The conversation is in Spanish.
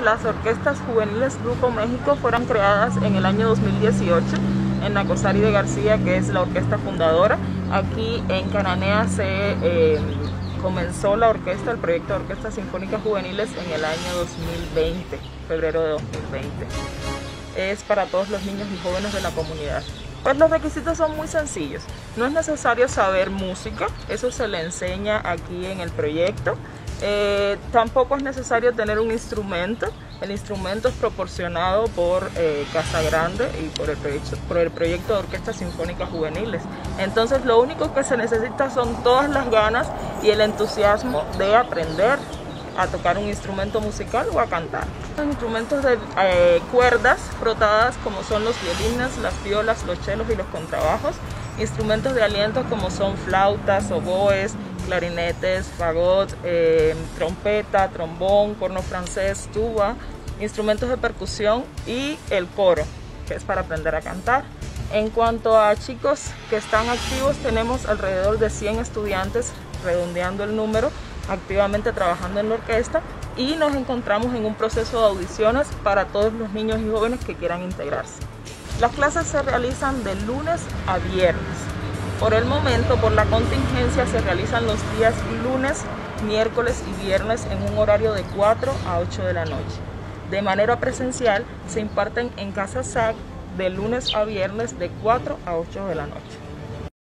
las orquestas juveniles Grupo México fueron creadas en el año 2018 en Nacosari de García, que es la orquesta fundadora. Aquí en Cananea se comenzó la orquesta, el proyecto de orquestas sinfónicas juveniles en el año 2020, febrero de 2020. Es para todos los niños y jóvenes de la comunidad. Pues los requisitos son muy sencillos. No es necesario saber música, eso se le enseña aquí en el proyecto. Tampoco es necesario tener un instrumento. El instrumento es proporcionado por Casa Grande y por el proyecto de orquestas sinfónicas juveniles. Entonces lo único que se necesita son todas las ganas y el entusiasmo de aprender a tocar un instrumento musical o a cantar. Los instrumentos de cuerdas frotadas como son los violines, las violas, los chelos y los contrabajos. Instrumentos de aliento como son flautas, oboes, clarinetes, fagot, trompeta, trombón, corno francés, tuba, instrumentos de percusión y el coro, que es para aprender a cantar. En cuanto a chicos que están activos, tenemos alrededor de 100 estudiantes, redondeando el número, activamente trabajando en la orquesta, y nos encontramos en un proceso de audiciones para todos los niños y jóvenes que quieran integrarse. Las clases se realizan de lunes a viernes. Por el momento, por la contingencia, se realizan los días lunes, miércoles y viernes en un horario de 4 a 8 de la noche. De manera presencial, se imparten en Casa SAC de lunes a viernes de 4 a 8 de la noche.